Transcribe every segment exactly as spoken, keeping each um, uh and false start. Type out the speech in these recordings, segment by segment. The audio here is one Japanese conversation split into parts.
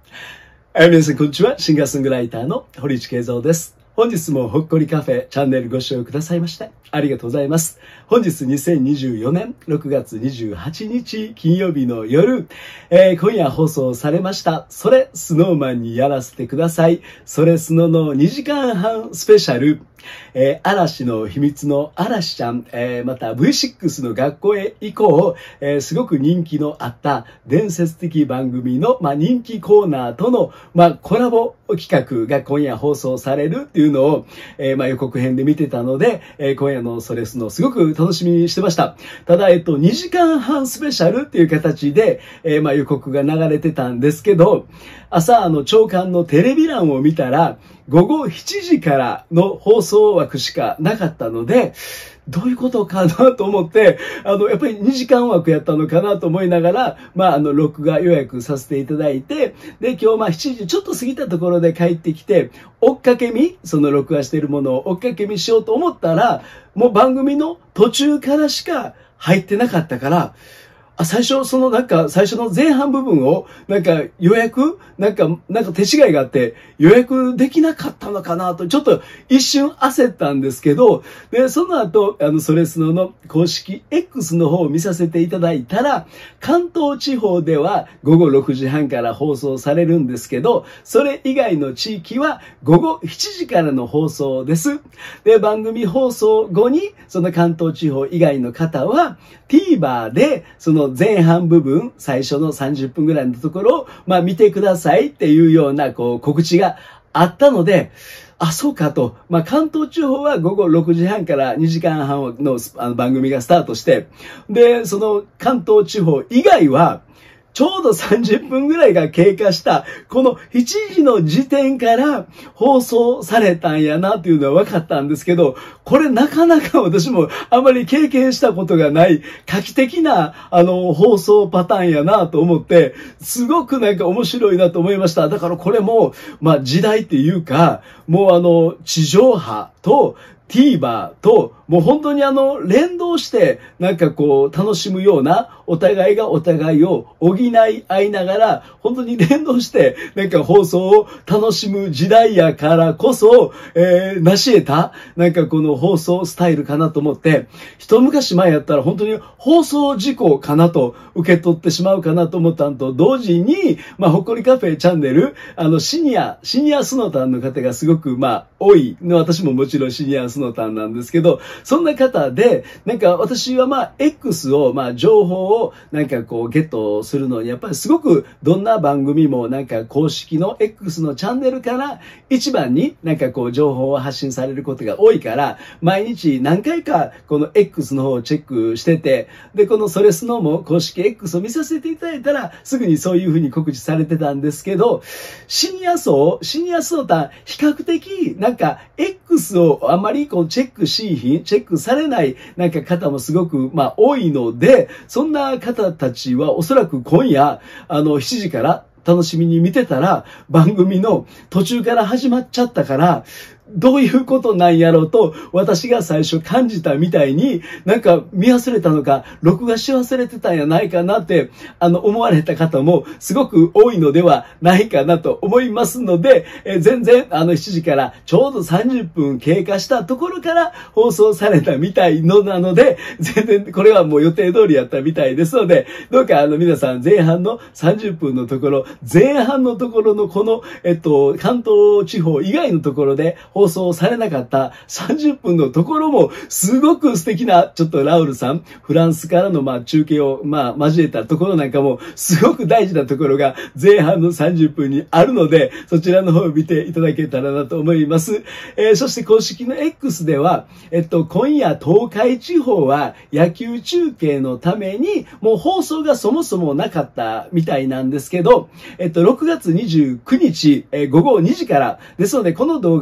はい、皆さんこんにちは。シンガーソングライターの堀内慶三です。本日もほっこりカフェチャンネルご視聴くださいましてありがとうございます。本日にせんにじゅうよねんろくがつにじゅうはちにち金曜日の夜、えー、今夜放送されましたそれスノーマンにやらせてください。それスノのにじかんはんスペシャル。えー、嵐の秘密の嵐ちゃん、えー、また ブイシックス の学校へ以降、えー、すごく人気のあった伝説的番組の、まあ、人気コーナーとの、まあ、コラボ企画が今夜放送されるっていうのを、えーまあ、予告編で見てたので、えー、今夜のそれスノすごく楽しみにしてました。ただ、えっと、にじかんはんスペシャルっていう形で、えーまあ、予告が流れてたんですけど、朝、あの、朝刊のテレビ欄を見たら、ごごしちじからの放送枠しかなかったので、どういうことかなと思って、あの、やっぱりにじかん枠やったのかなと思いながら、まあ、あの、録画予約させていただいて、で、今日まあしちじちょっと過ぎたところで帰ってきて、追っかけ見、その録画しているものを追っかけ見しようと思ったら、もう番組の途中からしか入ってなかったから、あ、最初、そのなんか、最初の前半部分を、なんか予約なんか、なんか手違いがあって予約できなかったのかなと、ちょっと一瞬焦ったんですけど、で、その後、あの、それスノの公式 X の方を見させていただいたら、関東地方ではごごろくじはんから放送されるんですけど、それ以外の地域はごごしちじからの放送です。で、番組放送後に、その関東地方以外の方は、TVer で、その前半部分、最初のさんじゅっぷんぐらいのところを、まあ見てくださいっていうような、こう、告知があったので、あ、そうかと。まあ関東地方はごごろくじはんからにじかんはんの、あの番組がスタートして、で、その関東地方以外は、ちょうどさんじゅっぷんぐらいが経過した、このしちじの時点から放送されたんやなというのは分かったんですけど、これなかなか私もあまり経験したことがない画期的なあの放送パターンやなと思って、すごくなんか面白いなと思いました。だからこれも、まあ時代っていうか、もうあの地上波とTVer と、もう本当にあの、連動して、なんかこう、楽しむような、お互いがお互いを補い合いながら、本当に連動して、なんか放送を楽しむ時代やからこそ、えー、成し得た、なんかこの放送スタイルかなと思って、一昔前やったら本当に放送事故かなと受け取ってしまうかなと思ったのと同時に、まあ、ほっこりカフェチャンネル、あの、シニア、シニアスノタンの方がすごく、まあ、多い。私ももちろんシニアスノタンなんですけど、そんな方で、なんか私はまあ X をまあ情報をなんかこうゲットするのにやっぱりすごくどんな番組もなんか公式の X のチャンネルから一番になんかこう情報を発信されることが多いから毎日何回かこの X の方をチェックしてて、でこのそれスノも公式 X を見させていただいたらすぐにそういうふうに告知されてたんですけど、シニア層、シニア層た比較的なんか X をあまりこうチェックしいひん、チェックされないなんか方もすごくまあ多いので、そんな方たちはおそらく今夜あのしちじから楽しみに見てたら番組の途中から始まっちゃったから、どういうことなんやろうと私が最初感じたみたいになんか見忘れたのか録画し忘れてたんやないかなってあの思われた方もすごく多いのではないかなと思いますので、え全然あのしちじからちょうどさんじゅっぷん経過したところから放送されたみたいのなので、全然これはもう予定通りやったみたいですので、どうかあの皆さん前半のさんじゅっぷんのところ、前半のところのこのえっと関東地方以外のところで放送されなかったさんじゅっぷんのところもすごく素敵な、ちょっとラウルさん、フランスからのまあ中継をまあ交えたところなんかもすごく大事なところが前半のさんじゅっぷんにあるので、そちらの方を見ていただけたらなと思います。えー、そして公式の X では、えっと、今夜東海地方は野球中継のためにもう放送がそもそもなかったみたいなんですけど、えっと、ろくがつにじゅうくにち、えー、ごごにじからですので、この動画をアップ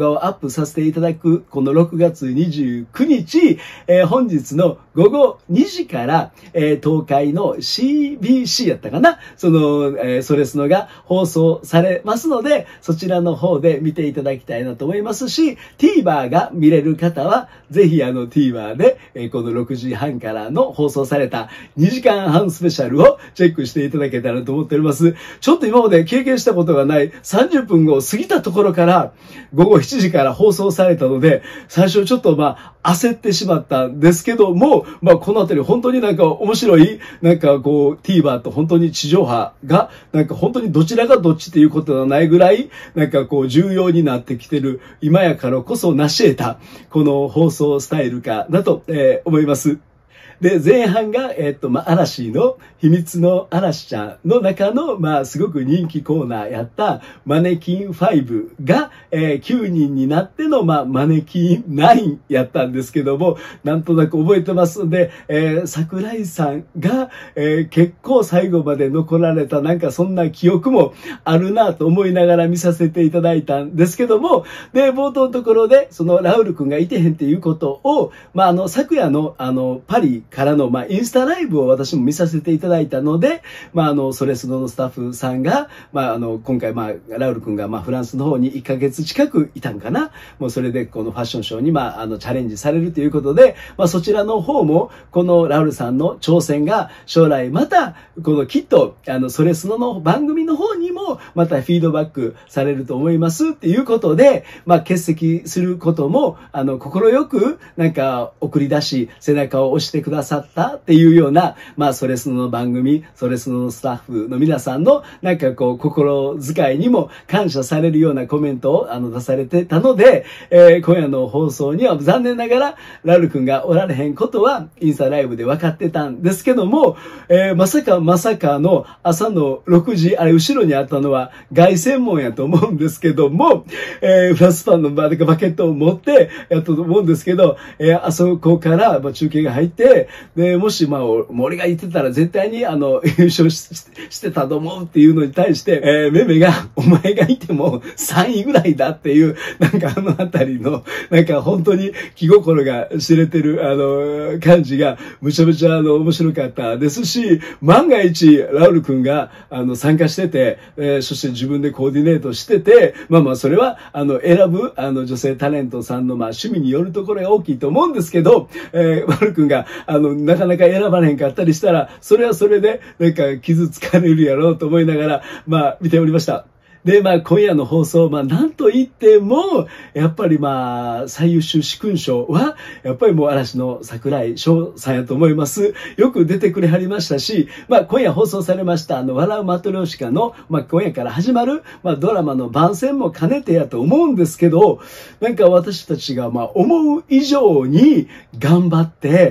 プさせていただく、このろくがつにじゅうくにち、えー、本日のごごにじから、えー、東海の シービーシー やったかな、その、えー、それスノが放送されますので、そちらの方で見ていただきたいなと思いますし、TVer が見れる方は、ぜひあの TVer で、えー、このろくじはんからの放送されたにじかんはんスペシャルをチェックしていただけたらと思っております。ちょっと今まで経験したことがないさんじゅっぷんごを過ぎたところからごごしちじから放送されたので、最初ちょっとまあ焦ってしまったんですけども、まあこのあたり本当になんか面白い、なんかこう TVer と本当に地上波がなんか本当にどちらがどっちっていうことではないぐらいなんかこう重要になってきてる今やからこそ成し得たこの放送スタイルかなと、えー、思います。で、前半が、えっと、まあ、嵐の、秘密の嵐ちゃんの中の、まあ、すごく人気コーナーやった、マネキンファイブが、えー、きゅうにんになっての、まあ、マネキンナインやったんですけども、なんとなく覚えてますんで、えー、桜井さんが、えー、結構最後まで残られた、なんかそんな記憶もあるなと思いながら見させていただいたんですけども、で、冒頭のところで、そのラウル君がいてへんっていうことを、まあ、あの、昨夜の、あの、パリ、からの、まあ、インスタライブを私も見させていただいたので、まあ、あの、それスノのスタッフさんが、まあ、あの、今回、まあ、ラウル君が、まあ、フランスの方にいっかげつ近くいたんかな。もうそれで、このファッションショーに、まあ、あの、チャレンジされるということで、まあ、そちらの方も、このラウルさんの挑戦が、将来また、このきっと、あの、それスノの番組の方にも、またフィードバックされると思いますっていうことで、まあ、欠席することも、あの、心よく、なんか、送り出し、背中を押してくださったっていうような、まあ、それスノの番組、それスノのスタッフの皆さんの、なんかこう、心遣いにも感謝されるようなコメントを、あの、出されてたので、えー、今夜の放送には残念ながら、ラル君がおられへんことは、インスタライブで分かってたんですけども、えー、まさかまさかの朝のろくじ、あれ、後ろにあったのは、凱旋門やと思うんですけども、えー、フランスパンのバケットを持って、やったと思うんですけど、えー、あそこから、まあ、中継が入って、で、もし、まあ、俺が言ってたら絶対に、あの、優勝 し, してたと思うっていうのに対して、えー、メメが、お前がいてもさんいぐらいだっていう、なんかあのあたりの、なんか本当に気心が知れてる、あの、感じが、むちゃむちゃ、あの、面白かったですし、万が一、ラウル君が、あの、参加してて、えー、そして自分でコーディネートしてて、まあまあ、それは、あの、選ぶ、あの、女性タレントさんの、まあ、趣味によるところが大きいと思うんですけど、えー、ラウル君が、あの、なかなか選ばれへんかったりしたら、それはそれで、なんか傷つかれるやろうと思いながら、まあ、見ておりました。で、まあ、今夜の放送、まあ、なんと言っても、やっぱりまあ、最優秀主勲賞は、やっぱりもう嵐の桜井翔さんやと思います。よく出てくれはりましたし、まあ、今夜放送されました、あの、笑うマトリョーシカの、まあ、今夜から始まる、まあ、ドラマの番宣も兼ねてやと思うんですけど、なんか私たちが、まあ、思う以上に頑張って、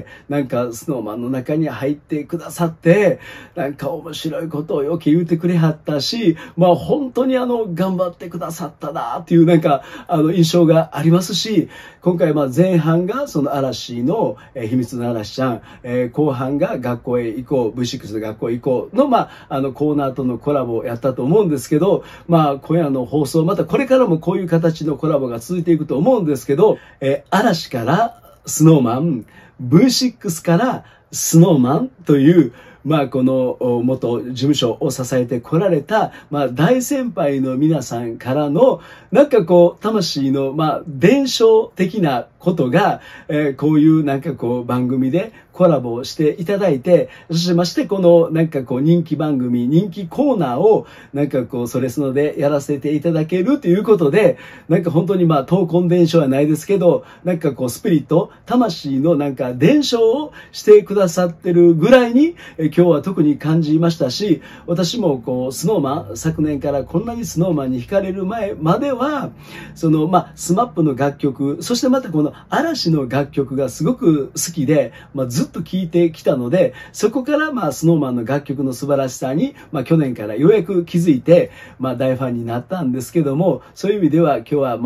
なんか、スノーマンの中に入ってくださって、なんか面白いことをよく言うてくれはったし、まあ、本当にあの、頑張ってくださったなっていうなんか、あの、印象がありますし、今回まあ前半がその嵐の、えー、秘密の嵐ちゃん、えー、後半が学校へ行こう、ブイシックス で学校へ行こうの、まあ、あの、コーナーとのコラボをやったと思うんですけど、まあ、今夜の放送、またこれからもこういう形のコラボが続いていくと思うんですけど、えー、嵐からスノーマン、ブイシックス からスノーマンという、まあ、この元事務所を支えてこられた、まあ、大先輩の皆さんからの、なんかこう、魂の、まあ、伝承的なことが、えー、こういうなんかこう、番組でコラボをしていただいて、そしてましてこのなんかこう、人気番組、人気コーナーを、なんかこう、それスノでやらせていただけるということで、なんか本当にまあ、闘魂伝承はないですけど、なんかこう、スピリット、魂のなんか伝承をしてくださってるぐらいに、えー今日は特に感じましたし、私もこう、スノーマン、昨年からこんなにスノーマンに惹かれる前までは、その、まあ、スマップの楽曲、そしてまたこの嵐の楽曲がすごく好きで、まあ、ずっと聴いてきたので、そこからまあ、スノーマンの楽曲の素晴らしさに、まあ、去年からようやく気づいて、まあ、大ファンになったんですけども、そういう意味では今日はまあ、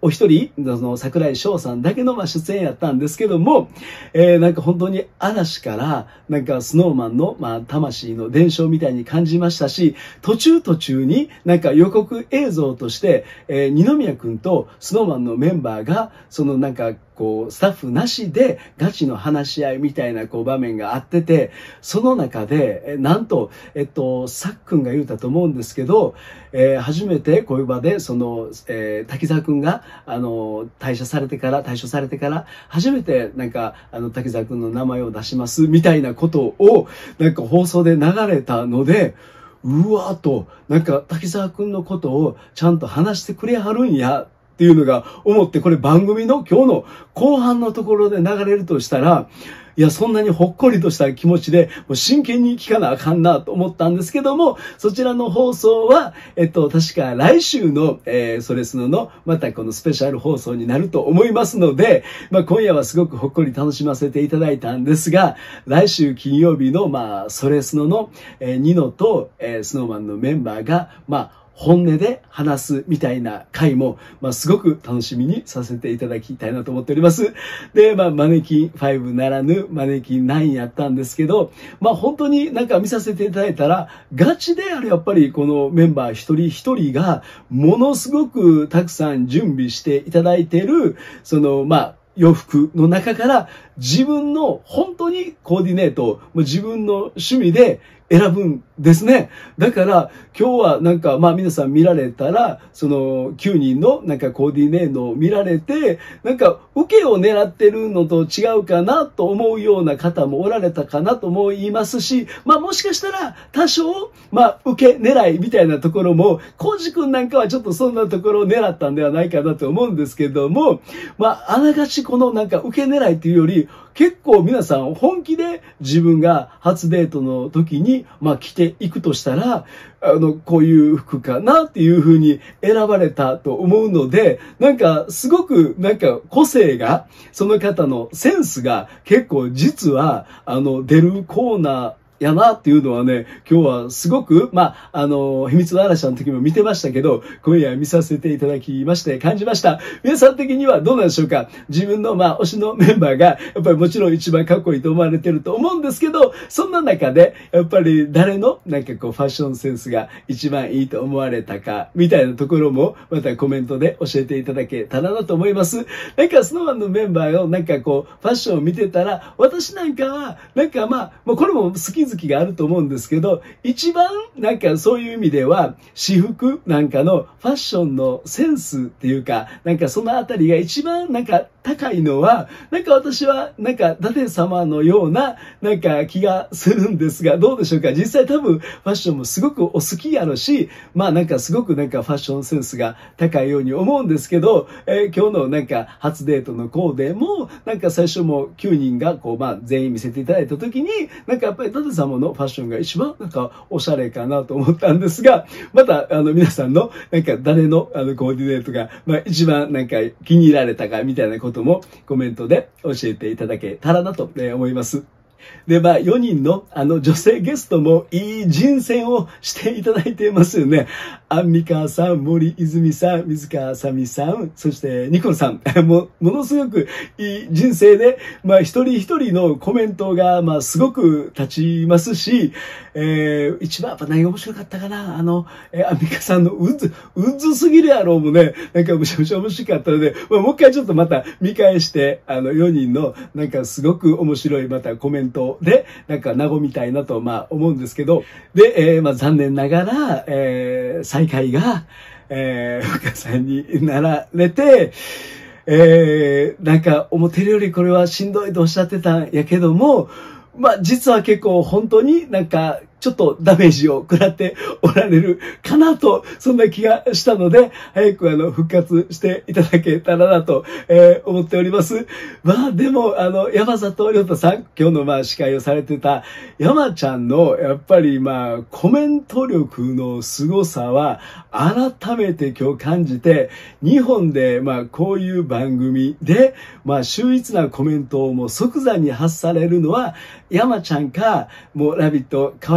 お一人、その桜井翔さんだけのまあ出演やったんですけども、えー、なんか本当に嵐からなんかスノーマンのまあ魂の伝承みたいに感じましたし、途中途中になんか予告映像として、えー、二宮くんとスノーマンのメンバーがそのなんかこうスタッフなしでガチの話し合いみたいなこう場面があってて、その中でえなんとえっとさっくんが言うたと思うんですけど、えー、初めてこういう場でその、えー、滝沢くんがあの退社されてから退所されてから初めてなんかあの滝沢くんの名前を出しますみたいなことをなんか放送で流れたので、うわーとなんか滝沢くんのことをちゃんと話してくれはるんやっていうのが思って、これ番組の今日の後半のところで流れるとしたら、いや、そんなにほっこりとした気持ちで、もう真剣に聞かなあかんなと思ったんですけども、そちらの放送は、えっと、確か来週の、えー、それスノの、またこのスペシャル放送になると思いますので、まあ今夜はすごくほっこり楽しませていただいたんですが、来週金曜日の、まあ、それスノの、えー、ニノと、えー、スノーマンのメンバーが、まあ、本音で話すみたいな回も、まあ、すごく楽しみにさせていただきたいなと思っております。で、まあ、マネキンファイブならぬマネキンナインやったんですけど、まあ、本当になんか見させていただいたら、ガチであれやっぱりこのメンバー一人一人が、ものすごくたくさん準備していただいている、その、まあ、洋服の中から自分の本当にコーディネートを自分の趣味で選ぶんですね。だから今日はなんかまあ皆さん見られたらそのきゅうにんのなんかコーディネートを見られてなんか受けを狙ってるのと違うかなと思うような方もおられたかなと思いますし、まあもしかしたら多少まあ受け狙いみたいなところもコウジ君なんかはちょっとそんなところを狙ったんではないかなと思うんですけども、まああながちこのなんか受け狙いっていうより結構皆さん本気で自分が初デートの時にまあ着ていくとしたら、あの、こういう服かなっていう風に選ばれたと思うので、なんかすごくなんか個性が、その方のセンスが結構実はあの出るコーナーやなっていうのはね、今日はすごく、まあ、あの、秘密の嵐の時も見てましたけど、今夜見させていただきまして感じました。皆さん的にはどうなんでしょうか？自分の、まあ、推しのメンバーが、やっぱりもちろん一番かっこいいと思われてると思うんですけど、そんな中で、やっぱり誰の、なんかこう、ファッションセンスが一番いいと思われたか、みたいなところも、またコメントで教えていただけたらなと思います。なんか、スノーマンのメンバーを、なんかこう、ファッションを見てたら、私なんかは、なんかまあ、もうこれも好き好きがあると思うんですけど、一番なんかそういう意味では私服なんかのファッションのセンスっていうか、なんかそのあたりが一番なんか高いのは、なんか私はなんか舘様のようななんか気がするんですが、どうでしょうか？実際多分ファッションもすごくお好きやろし、まあなんかすごくなんかファッションセンスが高いように思うんですけど、えー、今日のなんか初デートのコーデもなんか最初もきゅうにんがこうまあ全員見せていただいた時に、なんかやっぱり舘様のファッションが一番なんかおしゃれかなと思ったんですが、またあの皆さんのなんか誰のあのコーディネートがまあ一番なんか気に入られたかみたいなこともコメントで教えていただけたらなと思います。で、まあ、よにんの、あの、女性ゲストもいい人選をしていただいていますよね。アンミカさん、森泉さん、水川あさみさん、そしてニコルさん。も、ものすごくいい人生で、まあ、一人一人のコメントが、まあ、すごく立ちますし、えー、一番やっぱ何が面白かったかな。あの、えー、アンミカさんのうず、うずすぎるやろうもね、なんかむしゃむしゃ面白かったので、まあ、もう一回ちょっとまた見返して、あの、よにんの、なんかすごく面白いまたコメントで、なんか和みたいなと、まあ、思うんですけど、で、えー、まあ、残念ながら、えー、再会が、えー、深さんになられて、えー、なんか、思ってるよりこれはしんどいとおっしゃってたんやけども、まあ、実は結構本当になんか、ちょっとダメージを食らっておられるかなと、そんな気がしたので、早くあの、復活していただけたらなと、えー、思っております。まあでも、あの、山里亮太さん、今日のまあ司会をされてた山ちゃんの、やっぱりまあ、コメント力の凄さは、改めて今日感じて、日本でまあ、こういう番組で、まあ、秀逸なコメントをもう即座に発されるのは、山ちゃんか、もうラビット、川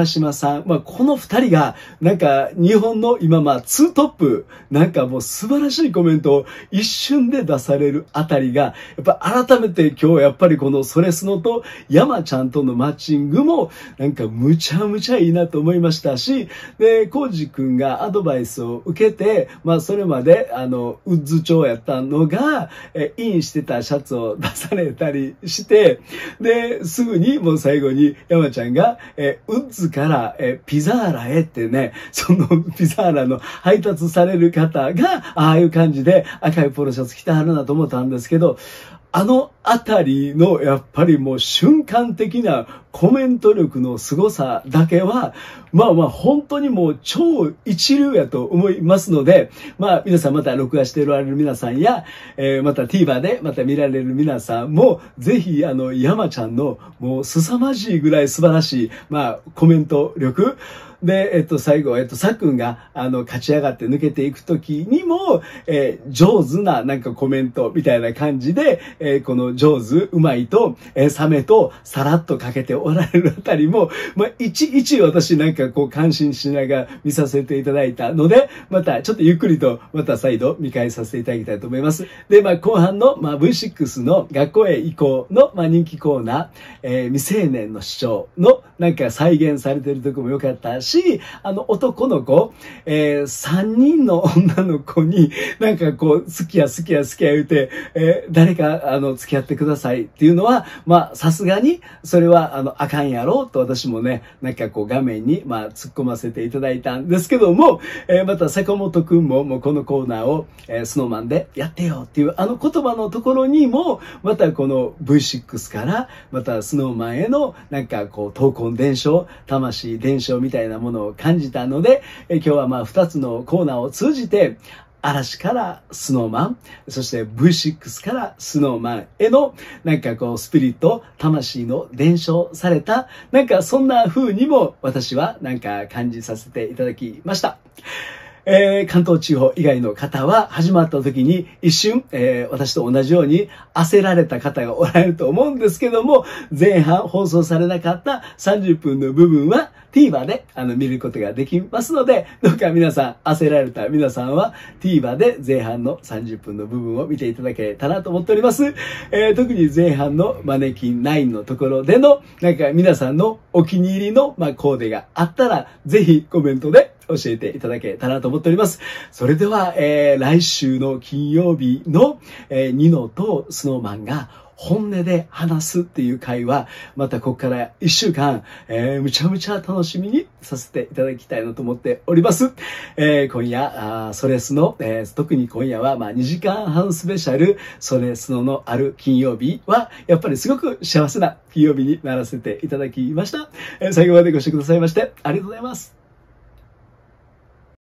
島さん、まあ、この二人が、なんか、日本の今、まあ、ツートップ、なんかもう素晴らしいコメントを一瞬で出されるあたりが、やっぱ改めて今日やっぱりこのそれスノと山ちゃんとのマッチングも、なんかむちゃむちゃいいなと思いましたし、で、コウジ君がアドバイスを受けて、まあ、それまで、あの、ウッズ調やったのが、え、インしてたシャツを出されたりして、で、すぐにもう最後に山ちゃんが、え、ウッズから、え、ピザーラへってね、そのピザーラの配達される方が、ああいう感じで赤いポロシャツ着てはるなと思ったんですけど、あのあたりのやっぱりもう瞬間的なコメント力の凄さだけは、まあまあ本当にもう超一流やと思いますので、まあ皆さんまた録画しておられる皆さんや、えー、また TVer でまた見られる皆さんも、ぜひあの山ちゃんのもう凄まじいぐらい素晴らしい、まあコメント力、で、えっと、最後、えっと、さっくんが、あの、勝ち上がって抜けていくときにも、えー、上手な、なんかコメントみたいな感じで、えー、この上手、うまいと、えー、サメと、さらっとかけておられるあたりも、まあ、いちいち私なんかこう、感心しながら見させていただいたので、また、ちょっとゆっくりと、また再度見返させていただきたいと思います。で、まあ、後半の、まあ、ブイシックス の学校へ移行の、まあ、人気コーナー、えー、未成年の主張の、なんか再現されてるとこも良かったし、し、あの男の子、えー、三人の女の子になんかこう好きや好きや好きや言うて、えー、誰かあの付き合ってくださいっていうのは、まあさすがにそれはあのあかんやろうと私もね、なんかこう画面にまあ突っ込ませていただいたんですけども、えー、また坂本くんももうこのコーナーを、えー、スノーマンでやってよっていうあの言葉のところにも、またこの ブイシックス からまたスノーマンへのなんかこう闘魂伝承、魂伝承みたいなものを感じたので、え今日はまあふたつのコーナーを通じて、嵐からスノーマン、そして ブイシックス からスノーマンへのなんかこうスピリット、魂の伝承された、なんかそんな風にも私はなんか感じさせていただきました。えー、関東地方以外の方は始まった時に一瞬、えー、私と同じように焦られた方がおられると思うんですけども、前半放送されなかったさんじゅっぷんの部分は TVer であの見ることができますので、どうか皆さん焦られた皆さんは TVer で前半のさんじゅっぷんの部分を見ていただけたらと思っております。えー、特に前半のマネキンナインのところでのなんか皆さんのお気に入りの、まあ、コーデがあったらぜひコメントで教えていただけたらと思っております。それでは、えー、来週の金曜日の、えー、ニノとスノーマンが本音で話すっていう回は、またここから一週間、えー、むちゃむちゃ楽しみにさせていただきたいなと思っております。えー、今夜、あソレスの、えー、特に今夜は、まあ、にじかんはんスペシャル、ソレスののある金曜日は、やっぱりすごく幸せな金曜日にならせていただきました。えー、最後までご視聴くださいまして、ありがとうございます。